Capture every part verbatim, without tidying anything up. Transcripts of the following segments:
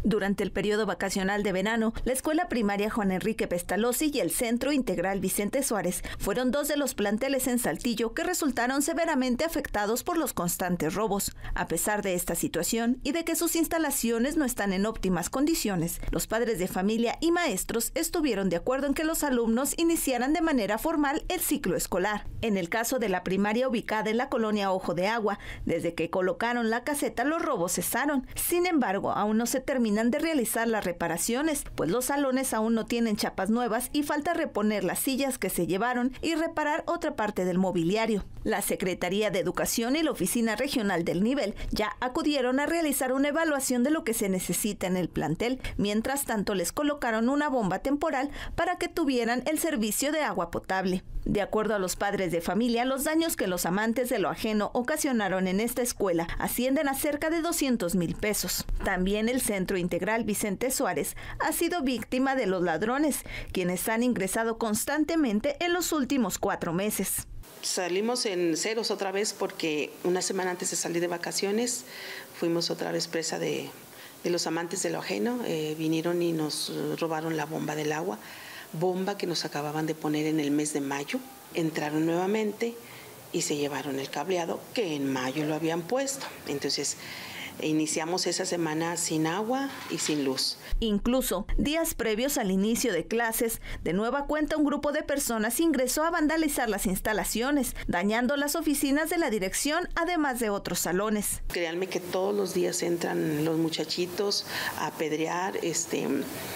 Durante el periodo vacacional de verano, la Escuela Primaria Juan Enrique Pestalozzi y el Centro Integral Vicente Suárez fueron dos de los planteles en Saltillo que resultaron severamente afectados por los constantes robos. A pesar de esta situación y de que sus instalaciones no están en óptimas condiciones, los padres de familia y maestros estuvieron de acuerdo en que los alumnos iniciaran de manera formal el ciclo escolar. En el caso de la primaria ubicada en la colonia Ojo de Agua, desde que colocaron la caseta los robos cesaron. Sin embargo, aún no se terminan de realizar las reparaciones, pues los salones aún no tienen chapas nuevas y falta reponer las sillas que se llevaron y reparar otra parte del mobiliario. La Secretaría de Educación y la Oficina Regional del Nivel ya acudieron a realizar una evaluación de lo que se necesita en el plantel. Mientras tanto, les colocaron una bomba temporal para que tuvieran el servicio de agua potable. De acuerdo a los padres de familia, los daños que los amantes de lo ajeno ocasionaron en esta escuela ascienden a cerca de doscientos mil pesos. También el Centro Integral Vicente Suárez ha sido víctima de los ladrones, quienes han ingresado constantemente en los últimos cuatro meses. Salimos en ceros otra vez porque una semana antes de salir de vacaciones fuimos otra vez presa de, de los amantes de lo ajeno. Eh, vinieron y nos robaron la bomba del agua, bomba que nos acababan de poner en el mes de mayo. Entraron nuevamente y se llevaron el cableado que en mayo lo habían puesto. Entonces iniciamos esa semana sin agua y sin luz. Incluso, días previos al inicio de clases, de nueva cuenta un grupo de personas ingresó a vandalizar las instalaciones, dañando las oficinas de la dirección, además de otros salones. Créanme que todos los días entran los muchachitos a apedrear, este...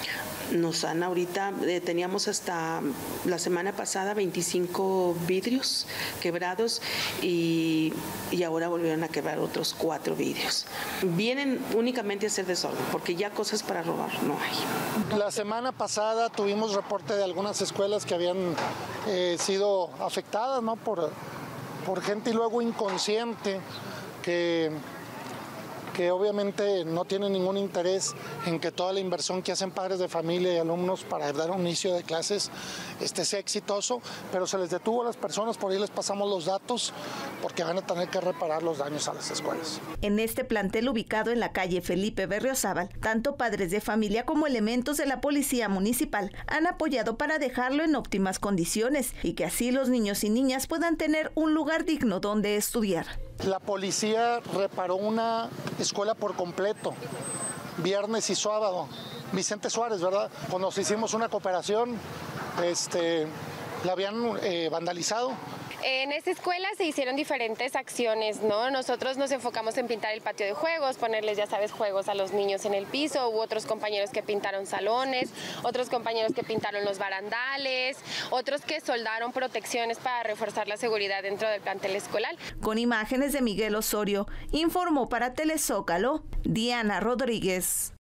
Nos han ahorita, eh, teníamos hasta la semana pasada veinticinco vidrios quebrados y, y ahora volvieron a quebrar otros cuatro vidrios. Vienen únicamente a hacer desorden porque ya cosas para robar no hay. La semana pasada tuvimos reporte de algunas escuelas que habían eh, sido afectadas, ¿no? por, por gente y luego inconsciente que... que obviamente no tienen ningún interés en que toda la inversión que hacen padres de familia y alumnos para dar un inicio de clases este, sea exitoso, pero se les detuvo a las personas, por ahí les pasamos los datos, porque van a tener que reparar los daños a las escuelas. En este plantel ubicado en la calle Felipe Berriozábal, tanto padres de familia como elementos de la Policía Municipal han apoyado para dejarlo en óptimas condiciones y que así los niños y niñas puedan tener un lugar digno donde estudiar. La policía reparó una escuela por completo, viernes y sábado, Vicente Suárez, ¿verdad? Cuando nos hicimos una cooperación, este, la habían eh, vandalizado. En esta escuela se hicieron diferentes acciones, ¿no? Nosotros nos enfocamos en pintar el patio de juegos, ponerles, ya sabes, juegos a los niños en el piso. Hubo otros compañeros que pintaron salones, otros compañeros que pintaron los barandales, otros que soldaron protecciones para reforzar la seguridad dentro del plantel escolar. Con imágenes de Miguel Osorio, informó para Telezócalo, Diana Rodríguez.